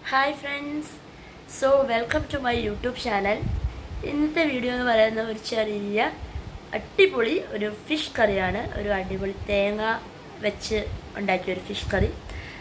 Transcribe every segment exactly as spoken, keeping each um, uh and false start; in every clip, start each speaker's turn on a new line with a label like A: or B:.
A: Hi friends, so welcome to my YouTube channel. ഇന്നത്തെ video എന്ന് പറയുന്നത് ഒരു ചെറിയ അടിപൊളി ഒരു ഫിഷ് കറിയാണ്. ഒരു അടിപൊളി തേങ്ങ വെച്ച് ഉണ്ടാക്കിയ ഒരു ഫിഷ് കറി.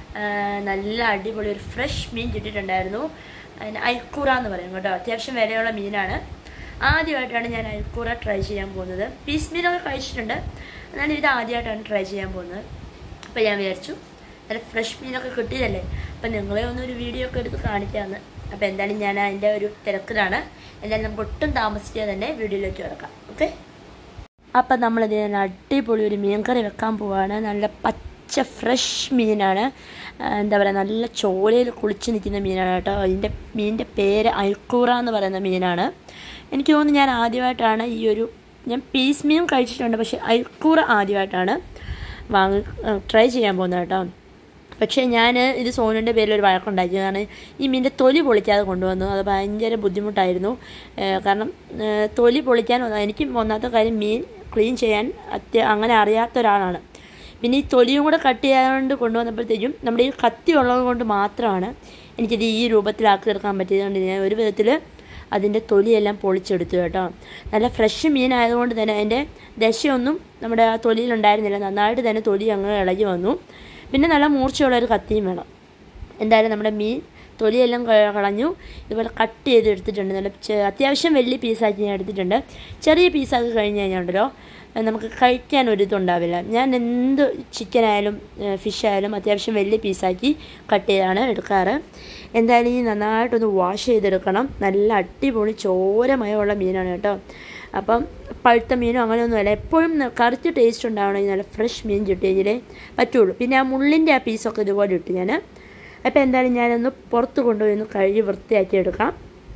A: നല്ല അടിപൊളി ഒരു ഫ്രഷ് മീൻ കിട്ടിയിട്ടുണ്ടായിരുന്നു. അതിന് ഐക്കൂറ എന്ന് പറയും കേട്ടോ. അത്യാവശ്യം വിലയുള്ള മീനാണ്. ആദ്യമായിട്ടാണ് ഞാൻ ഐക്കൂറ ട്രൈ ചെയ്യാൻ പോകുന്നത്. പീസ് മീനൊക്കെ കഴിച്ചിട്ടുണ്ട്, എന്നാലും ഇത് ആദ്യമായിട്ടാണ് ട്രൈ ചെയ്യാൻ പോകുന്നത്. അപ്പോൾ ഞാൻ വിചാരിച്ചു നല്ല ഫ്രഷ് മീനൊക്കെ കിട്ടിയതല്ലേ, അപ്പം നിങ്ങളെ ഒന്നൊരു വീഡിയോ ഒക്കെ എടുത്ത് കാണിക്കാമെന്ന്. അപ്പോൾ എന്തായാലും ഞാൻ അതിൻ്റെ ഒരു തിരക്കിലാണ്. എന്തായാലും നമുക്ക് ഒട്ടും താമസിക്കാതെ തന്നെ വീഡിയോയിലേക്ക് കിടക്കാം. ഓക്കെ, അപ്പം നമ്മളിത് അടിപൊളി ഒരു മീൻ കറി വെക്കാൻ പോവുകയാണ്. നല്ല പച്ച ഫ്രഷ് മീനാണ്. എന്താ പറയുക, നല്ല ചോലയിൽ കുളിച്ച് നിൽക്കുന്ന മീനാണ് കേട്ടോ. അതിൻ്റെ മീനിൻ്റെ പേര് ഐക്കൂറ എന്ന് പറയുന്ന മീനാണ്. എനിക്ക് തോന്നുന്നു ഞാൻ ആദ്യമായിട്ടാണ് ഈ ഒരു ഞാൻ പീസ് മീൻ കഴിച്ചിട്ടുണ്ട്, പക്ഷേ ഐക്കൂറ ആദ്യമായിട്ടാണ് വാങ്ങി ട്രൈ ചെയ്യാൻ പോകുന്നത് കേട്ടോ. പക്ഷേ ഞാൻ ഇത് സോനുവിൻ്റെ പേരിൽ ഒരു വഴക്കുണ്ടാക്കിയതാണ്. ഈ മീനിൻ്റെ തൊലി പൊളിക്കാതെ കൊണ്ടുവന്നു. അത് ഭയങ്കര ബുദ്ധിമുട്ടായിരുന്നു. കാരണം തൊലി പൊളിക്കാൻ എനിക്ക് ഒന്നാമത്തെ കാര്യം മീൻ ക്ലീൻ ചെയ്യാൻ അത്യ അങ്ങനെ അറിയാത്ത ഒരാളാണ്. പിന്നെ ഈ തൊലിയും കൂടെ കട്ട് ചെയ്യാണ്ട് കൊണ്ടുവന്നപ്പോഴത്തേക്കും നമ്മുടെ ഈ കത്തി ഉള്ളത് കൊണ്ട് മാത്രമാണ് എനിക്കിത് ഈ രൂപത്തിലാക്കി എടുക്കാൻ പറ്റിയതുകൊണ്ട് ഞാൻ ഒരു വിധത്തിൽ അതിൻ്റെ തൊലിയെല്ലാം പൊളിച്ചെടുത്തു കേട്ടോ. നല്ല ഫ്രഷ് മീനായതുകൊണ്ട് തന്നെ അതിൻ്റെ ദശയൊന്നും നമ്മുടെ ആ തൊലിയിലുണ്ടായിരുന്നില്ല. നന്നായിട്ട് തന്നെ തൊലി അങ്ങ് ഇളകി വന്നു. പിന്നെ നല്ല മൂർച്ചയുള്ളൊരു കത്തിയും വേണം. എന്തായാലും നമ്മുടെ മീൻ തൊലിയെല്ലാം കളഞ്ഞു. ഇതുപോലെ കട്ട് ചെയ്ത് എടുത്തിട്ടുണ്ട്. നല്ല അത്യാവശ്യം വലിയ പീസാക്കി ഞാൻ എടുത്തിട്ടുണ്ട്. ചെറിയ പീസാക്കി കഴിഞ്ഞ് കഴിഞ്ഞാൽ ഉണ്ടല്ലോ നമുക്ക് കഴിക്കാൻ ഒരു ഇതുണ്ടാവില്ല. ഞാൻ എന്ത് ചിക്കനായാലും ഫിഷായാലും അത്യാവശ്യം വലിയ പീസാക്കി കട്ട് ചെയ്താണ് എടുക്കാറ്. എന്തായാലും ഈ നന്നായിട്ടൊന്ന് വാഷ് ചെയ്തെടുക്കണം. നല്ല അടിപൊളി ചോരമയമുള്ള മീനാണ് കേട്ടോ. അപ്പം പഴുത്ത മീനും അങ്ങനെയൊന്നുമല്ല. എപ്പോഴും കറിച്ച് ടേസ്റ്റ് ഉണ്ടാവണമെങ്കിൽ നല്ല ഫ്രഷ് മീൻ കിട്ടിയെങ്കിലേ പറ്റുള്ളൂ. പിന്നെ ആ മുള്ളിൻ്റെ ആ പീസൊക്കെ ഇതുപോലെ ഇട്ട് ഞാൻ അപ്പോൾ എന്തായാലും ഞാനൊന്ന് പുറത്ത് കൊണ്ടുപോയി ഒന്ന് കഴുകി വൃത്തിയാക്കി എടുക്കാം.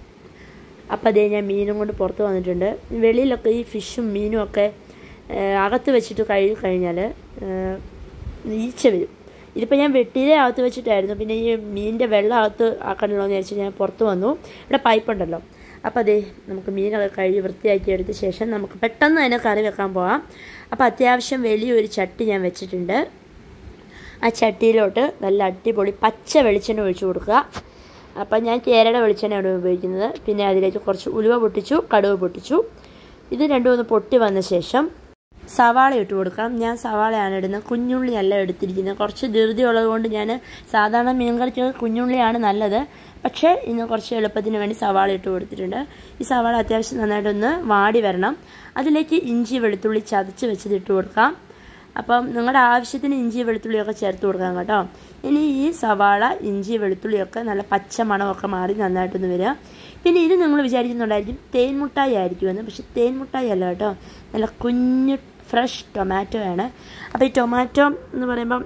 A: അപ്പോൾ അതേ ഞാൻ മീനും കൊണ്ട് പുറത്ത് വന്നിട്ടുണ്ട്. വെളിയിലൊക്കെ ഈ ഫിഷും മീനും ഒക്കെ അകത്ത് വെച്ചിട്ട് കഴുകി കഴിഞ്ഞാൽ ഈച്ച വരും. ഇതിപ്പോൾ ഞാൻ വെട്ടിയിലെ അകത്ത് വെച്ചിട്ടായിരുന്നു. പിന്നെ ഈ മീനിൻ്റെ വെള്ളം അകത്ത് ആക്കണല്ലോ എന്ന് വിചാരിച്ച് ഞാൻ പുറത്ത് വന്നു. ഇവിടെ പൈപ്പുണ്ടല്ലോ. അപ്പോൾ അതേ നമുക്ക് മീനൊക്കെ കഴുകി വൃത്തിയാക്കി എടുത്ത ശേഷം നമുക്ക് പെട്ടെന്ന് തന്നെ കറി വെക്കാൻ പോകാം. അപ്പോൾ അത്യാവശ്യം വലിയൊരു ചട്ടി ഞാൻ വെച്ചിട്ടുണ്ട്. ആ ചട്ടിയിലോട്ട് നല്ല അടിപൊളി പച്ച വെളിച്ചെണ്ണ ഒഴിച്ചു കൊടുക്കുക. അപ്പം ഞാൻ കേരള വെളിച്ചെണ്ണയാണ് ഉപയോഗിക്കുന്നത്. പിന്നെ അതിലേക്ക് കുറച്ച് ഉലുവ പൊട്ടിച്ചു, കടുക് പൊട്ടിച്ചു. ഇത് രണ്ടും ഒന്ന് പൊട്ടി വന്ന ശേഷം സവാള ഇട്ട് കൊടുക്കാം. ഞാൻ സവാളയാണ് ഇടുന്നത്, കുഞ്ഞുള്ളി അല്ല എടുത്തിരിക്കുന്നത്. കുറച്ച് ധൃതി ഉള്ളത് കൊണ്ട് ഞാൻ സാധാരണ മീൻ കറിക്ക് കുഞ്ഞുള്ളിയാണ് നല്ലത്, പക്ഷേ ഇന്ന് കുറച്ച് എളുപ്പത്തിന് വേണ്ടി സവാള ഇട്ട് കൊടുത്തിട്ടുണ്ട്. ഈ സവാള അത്യാവശ്യം നന്നായിട്ടൊന്ന് വാടി വരണം. അതിലേക്ക് ഇഞ്ചി വെളുത്തുള്ളി ചതച്ച് വെച്ചത് ഇട്ട് കൊടുക്കാം. അപ്പം നിങ്ങളുടെ ആവശ്യത്തിന് ഇഞ്ചി വെളുത്തുള്ളിയൊക്കെ ചേർത്ത് കൊടുക്കാം കേട്ടോ. ഇനി ഈ സവാള ഇഞ്ചി വെളുത്തുള്ളിയൊക്കെ നല്ല പച്ച മണമൊക്കെ മാറി നന്നായിട്ടൊന്ന് വരിക. പിന്നെ ഇത് നിങ്ങൾ വിചാരിക്കുന്നുണ്ടായിരിക്കും തേൻ മുട്ടായി ആയിരിക്കുമെന്ന്, പക്ഷെ തേൻ മുട്ടായി അല്ല കേട്ടോ. നല്ല കുഞ്ഞ് ഫ്രഷ് ടൊമാറ്റോ ആണ്. അപ്പോൾ ഈ ടൊമാറ്റോ എന്ന് പറയുമ്പം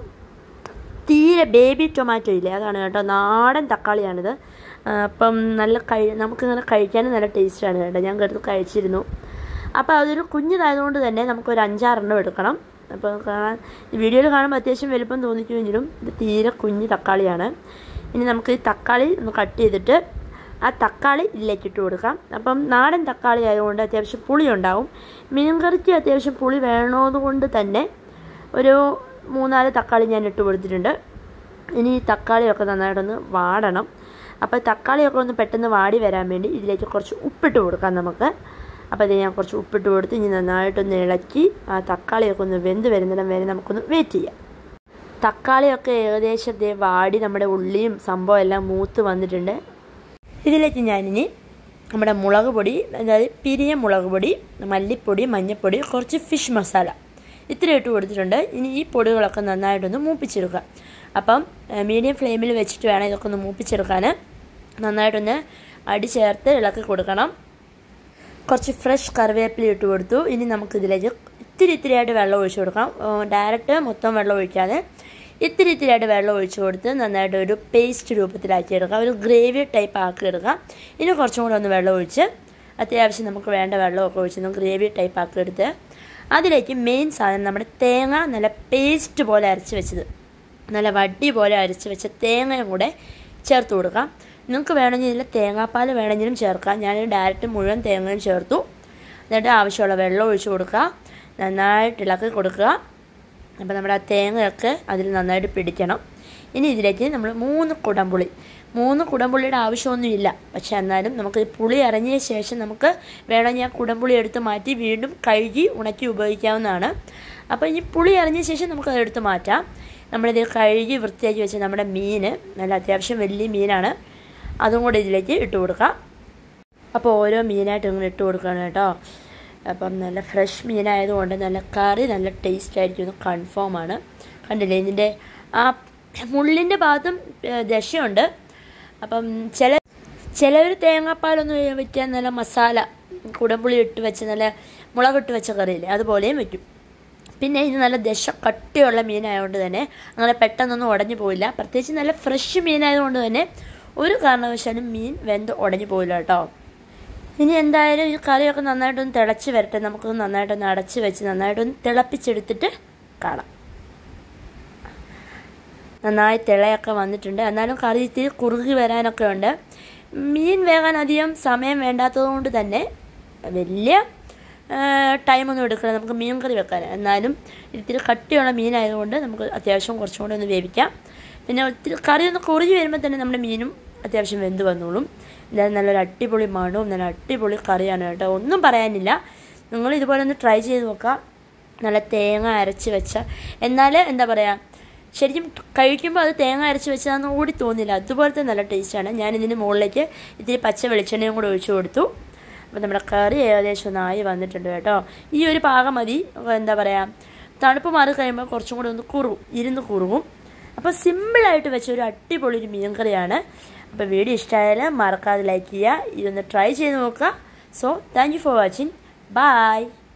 A: തീരെ ബേബി ടൊമാറ്റോ ഇല്ലേ, അതാണ് കേട്ടോ. നാടൻ തക്കാളിയാണിത്. അപ്പം നല്ല കഴി നമുക്കിങ്ങനെ കഴിക്കാനും നല്ല ടേസ്റ്റാണ് കേട്ടോ. ഞാൻ എടുത്ത് കഴിച്ചിരുന്നു. അപ്പോൾ അതൊരു കുഞ്ഞിതായതുകൊണ്ട് തന്നെ നമുക്കൊരു അഞ്ചാറെണ്ണം എടുക്കണം. അപ്പോൾ കാണാൻ വീഡിയോയിൽ കാണുമ്പോൾ അത്യാവശ്യം വലുപ്പം തോന്നിക്കുമെങ്കിലും ഇത് തീരെ കുഞ്ഞ് തക്കാളിയാണ്. ഇനി നമുക്ക് ഈ തക്കാളി ഒന്ന് കട്ട് ചെയ്തിട്ട് ആ തക്കാളി ഇതിലേക്ക് ഇട്ട് കൊടുക്കാം. അപ്പം നാടൻ തക്കാളി ആയതുകൊണ്ട് അത്യാവശ്യം പുളി ഉണ്ടാവും. മീൻ കറിക്ക് അത്യാവശ്യം പുളി വേണമെന്നുകൊണ്ട് തന്നെ ഒരു മൂന്നാല് തക്കാളി ഞാൻ ഇട്ട് കൊടുത്തിട്ടുണ്ട്. ഇനി ഈ തക്കാളിയൊക്കെ നന്നായിട്ടൊന്ന് വാടണം. അപ്പോൾ തക്കാളിയൊക്കെ ഒന്ന് പെട്ടെന്ന് വാടി വരാൻ വേണ്ടി ഇതിലേക്ക് കുറച്ച് ഉപ്പിട്ട് കൊടുക്കാം നമുക്ക്. അപ്പോൾ ഇത് ഞാൻ കുറച്ച് ഉപ്പിട്ട് കൊടുത്ത് ഇനി നന്നായിട്ടൊന്ന് ഇളക്കി ആ തക്കാളിയൊക്കെ ഒന്ന് വെന്ത് വരുന്നിടം വരെ നമുക്കൊന്ന് വെയിറ്റ് ചെയ്യാം. തക്കാളിയൊക്കെ ഏകദേശം വാടി നമ്മുടെ ഉള്ളിയും സംഭവം എല്ലാം മൂത്ത് വന്നിട്ടുണ്ട്. ഇതിലേക്ക് ഞാനിനി നമ്മുടെ മുളക് പൊടി, അതായത് പിരിയ മുളക് പൊടി, മല്ലിപ്പൊടി, മഞ്ഞൾപ്പൊടി, കുറച്ച് ഫിഷ് മസാല ഇത്ര ഇട്ട് കൊടുത്തിട്ടുണ്ട്. ഇനി ഈ പൊടികളൊക്കെ നന്നായിട്ടൊന്ന് മൂപ്പിച്ചെടുക്കുക. അപ്പം മീഡിയം ഫ്ലെയിമിൽ വെച്ചിട്ട് വേണം ഇതൊക്കെ ഒന്ന് മൂപ്പിച്ചെടുക്കാൻ. നന്നായിട്ടൊന്ന് അടി ചേർത്ത് ഇളക്കി കൊടുക്കണം. കുറച്ച് ഫ്രഷ് കറിവേപ്പില ഇട്ട് കൊടുത്തു. ഇനി നമുക്കിതിലേക്ക് ഇത്തിരി ഇത്തിരിയായിട്ട് വെള്ളം ഒഴിച്ചു കൊടുക്കാം. ഡയറക്റ്റ് മൊത്തം വെള്ളം ഒഴിക്കാതെ ഇത്തിരി ഇത്തിരിയായിട്ട് വെള്ളം ഒഴിച്ചു കൊടുത്ത് നന്നായിട്ട് ഒരു പേസ്റ്റ് രൂപത്തിലാക്കി എടുക്കാം. ഒരു ഗ്രേവി ടൈപ്പ് ആക്കി എടുക്കാം. ഇനി കുറച്ചും കൂടെ ഒന്ന് വെള്ളം ഒഴിച്ച് അത്യാവശ്യം നമുക്ക് വേണ്ട വെള്ളമൊക്കെ ഒഴിച്ച് നമുക്ക് ഗ്രേവി ടൈപ്പ് ആക്കി എടുത്ത് അതിലേക്ക് മെയിൻ സാധനം നമ്മുടെ തേങ്ങ നല്ല പേസ്റ്റ് പോലെ അരച്ച് വെച്ചത്, നല്ല വടി പോലെ അരച്ച് വെച്ച തേങ്ങയും കൂടെ ചേർത്ത് കൊടുക്കാം. നിങ്ങൾക്ക് വേണമെങ്കിൽ ഇതിൽ തേങ്ങാപ്പാൽ വേണമെങ്കിലും ചേർക്കാം. ഞാൻ ഡയറക്റ്റ് മുഴുവൻ തേങ്ങയും ചേർത്തു. എന്നിട്ട് ആവശ്യമുള്ള വെള്ളം ഒഴിച്ച് കൊടുക്കുക. നന്നായിട്ട് ഇളക്കി കൊടുക്കുക. അപ്പോൾ നമ്മുടെ ആ തേങ്ങയൊക്കെ അതിൽ നന്നായിട്ട് പിടിക്കണം. ഇനി ഇതിലേക്ക് നമ്മൾ മൂന്ന് കുടംപുളി മൂന്ന് കുടംപുളിയുടെ ആവശ്യമൊന്നുമില്ല. പക്ഷെ എന്നാലും നമുക്ക് പുളി ഇറങ്ങിയ ശേഷം നമുക്ക് വേണമെങ്കിൽ ആ കുടംപുളി എടുത്ത് മാറ്റി വീണ്ടും കഴുകി ഉണക്കി ഉപയോഗിക്കാവുന്നതാണ്. അപ്പോൾ ഈ പുളി ഇറങ്ങിയ ശേഷം നമുക്കത് എടുത്ത് മാറ്റാം. നമ്മളിത് കഴുകി വൃത്തിയാക്കി വെച്ച് നമ്മുടെ മീൻ, നല്ല അത്യാവശ്യം വലിയ മീനാണ്, അതും കൂടി ഇതിലേക്ക് ഇട്ട് കൊടുക്കാം. അപ്പോൾ ഓരോ മീനായിട്ട് ഇങ്ങനെ ഇട്ട് കൊടുക്കണം കേട്ടോ. അപ്പം നല്ല ഫ്രഷ് മീനായതുകൊണ്ട് നല്ല കറി നല്ല ടേസ്റ്റ് ആയിരിക്കും, കൺഫേമാണ്. കണ്ടില്ലേ, ഇതിൻ്റെ ആ മുള്ളിൻ്റെ ഭാഗത്തും ദശയുണ്ട്. അപ്പം ചില ചിലവർ തേങ്ങാപ്പാലൊന്നും വയ്ക്കാൻ നല്ല മസാല കുടംപുളി ഇട്ട് വെച്ച് നല്ല മുളകിട്ട് വെച്ച കറിയില്ലേ, അതുപോലെയും വയ്ക്കും. പിന്നെ ഇത് നല്ല ദശ കട്ടിയുള്ള മീനായതുകൊണ്ട് തന്നെ അങ്ങനെ പെട്ടെന്നൊന്നും ഉടഞ്ഞു പോയില്ല. പ്രത്യേകിച്ച് നല്ല ഫ്രഷ് മീനായതുകൊണ്ട് തന്നെ ഒരു കാരണവശാലും മീൻ വെന്ത് ഉടഞ്ഞു പോയില്ല കേട്ടോ. ഇനി എന്തായാലും ഈ കറിയൊക്കെ നന്നായിട്ടൊന്ന് തിളച്ച് വരട്ടെ. നമുക്കൊന്ന് നന്നായിട്ടൊന്ന് അടച്ച് വെച്ച് നന്നായിട്ടൊന്ന് തിളപ്പിച്ചെടുത്തിട്ട് കാണാം. നന്നായി തിളയൊക്കെ വന്നിട്ടുണ്ട്. എന്നാലും കറി ഇത്തിരി കുറുകി വരാനൊക്കെ ഉണ്ട്. മീൻ വേകാൻ അധികം സമയം വേണ്ടാത്തത് കൊണ്ട് തന്നെ വലിയ ടൈമൊന്നും എടുക്കില്ല നമുക്ക് മീൻ കറി വെക്കാൻ. എന്നാലും ഇത്തിരി കട്ടിയുള്ള മീനായതുകൊണ്ട് നമുക്ക് അത്യാവശ്യം കുറച്ചും കൂടി ഒന്ന് വേവിക്കാം. പിന്നെ ഒത്തിരി കറി ഒന്ന് കുറുകി വരുമ്പോൾ തന്നെ നമ്മുടെ മീനും അത്യാവശ്യം വെന്ത് വന്നോളും. എന്തായാലും നല്ലൊരു അടിപൊളി മണവും നല്ല അടിപൊളി കറിയാണ് കേട്ടോ, ഒന്നും പറയാനില്ല. നിങ്ങൾ ഇതുപോലെ ഒന്ന് ട്രൈ ചെയ്ത് നോക്കാം. നല്ല തേങ്ങ അരച്ച് വെച്ച, എന്നാൽ എന്താ പറയുക, ശരിക്കും കഴിക്കുമ്പോൾ അത് തേങ്ങ അരച്ച് വെച്ചതാണെന്ന് കൂടി തോന്നില്ല, അതുപോലത്തെ നല്ല ടേസ്റ്റാണ്. ഞാനിതിന് മുകളിലേക്ക് ഇത്തിരി പച്ച വെളിച്ചെണ്ണയും കൂടെ ഒഴിച്ചു കൊടുത്തു. അപ്പോൾ നമ്മുടെ കറി ഏകദേശം ഒന്നായി വന്നിട്ടുണ്ട് കേട്ടോ. ഈ ഒരു പാകം മതി. എന്താ പറയുക, തണുപ്പ് മാറി കഴിയുമ്പോൾ കുറച്ചും കൂടി ഒന്ന് കുറുകും, ഇരുന്ന് കുറുകും. അപ്പോൾ സിമ്പിളായിട്ട് വെച്ച ഒരു അടിപൊളി ഒരു മീൻ കറിയാണ്. അപ്പോൾ വീഡിയോ ഇഷ്ടമായാലും മറക്കാതെ ലൈക്ക് ചെയ്യുക, ഇതൊന്ന് ട്രൈ ചെയ്ത് നോക്കുക. So thank you for watching. By.